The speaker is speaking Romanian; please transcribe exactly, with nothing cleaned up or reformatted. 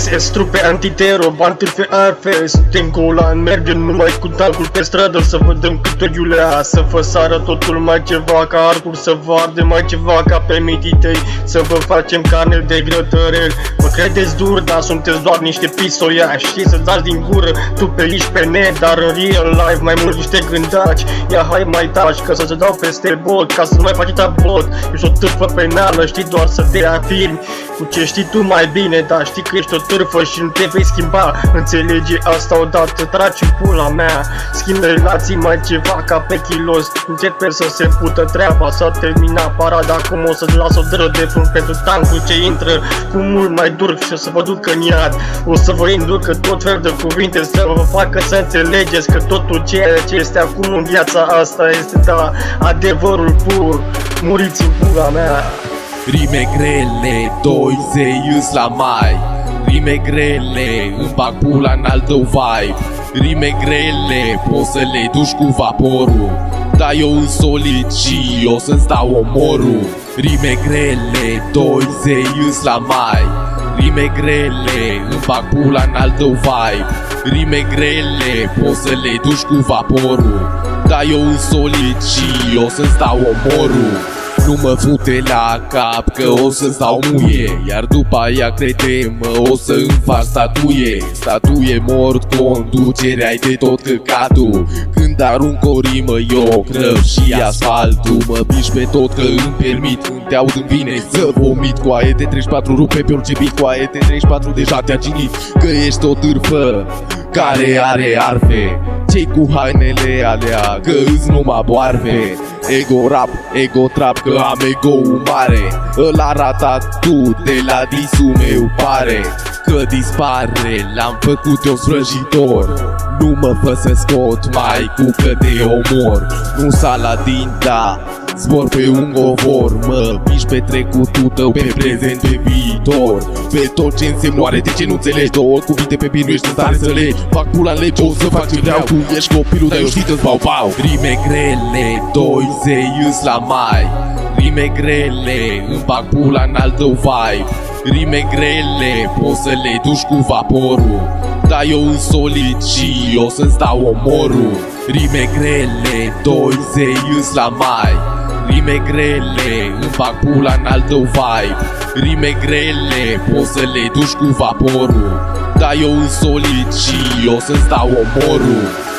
S, trupe antitero, bantârfe arfe. Suntem golan, mergem numai cu tancul pe stradă. Să vă dăm cât o iulea, să vă sară totul mai ceva ca arcul, să vă arde mai ceva ca pe mititei, să vă facem carne de grătărel. Vă credeți dur, dar sunteți doar niște pisoiași. Știi să dați din gură, tu pe aici pe net, dar în real life mai mult niște gândaci. Ia hai mai taci, că să se dau peste bot, ca să nu mai faci tabot. Ești o târfă penală, știi doar să te afirmi cu ce știi tu mai bine, dar știi că ești o târfă și nu te vei schimba. Înțelege asta odată, tragi în pula mea. Schimb relații mai ceva ca pe kilos. Începe să se pută treaba, s-a terminat parada. Acum o să-ți las o dră de fund pentru tancul ce intră cu mult mai dur și o să vă ducă în iad. O să vă inducă tot fel de cuvinte să vă facă să înțelegeți că totul ceea ce este acum în viața asta este, da, adevărul pur. Muriți în pula mea. Rime grele, doi zei îs la mai. Rime grele, îmi bag pula în altă vibe. Rime grele, poți să le duci cu vaporul, dar eu îs solid și o să-ți dau omorul. Rime grele, doi zei îs la mai. Rime grele, îmi bag pula în altă vibe. Rime grele, poți să le duci cu vaporul, dar eu îs solid și o să-ți dau omorul. Nu mă fute la cap că o să-ți dau muie, iar după aia crede-mă o să-mi fac statuie. Statuie mort, conducerea-i de tot căcatul. Când arunc o rimă eu crăv și asfaltul. Mă biși pe tot că îmi permit, când te aud îmi vine să vomit. Cu aie de treizeci și patru rupe pe orice beat, cu aie de treizeci și patru deja te-a ginit. Că ești o târfă care are arfe, cei cu hainele alea că îți numai boarfe. Ego rap, ego trap, că am ego-ul mare. Ăla ratat tu de la disul meu pare că dispare, l-am făcut eu vrăjitor. Nu mă fă să scot mai cu că te omor. Nu Saladin, da, zbor pe un govor. Mă biși pe trecutul tău, pe prezent, pe viitor, pe tot ce însemnoare, de ce nu înțelegi. Două cuvinte pe bine, nu ești în stare să legi. Fac pula în lege, o să fac ce vreau. Tu ești copilul, dar eu știi că-ți bau-bau. Rime grele, doi zei îs la mai. Rime grele, îmi bag pula în altă vibe. Rime grele, poți să le duci cu vaporul, dar eu îs solid și o să-ți dau omorul. Rime grele, doi zei îs la mai. Rime grele, îmi bag pula în altă vibe. Rime grele, poți să le duci cu vaporul, dar eu îs solid și o să-ți dau omorul.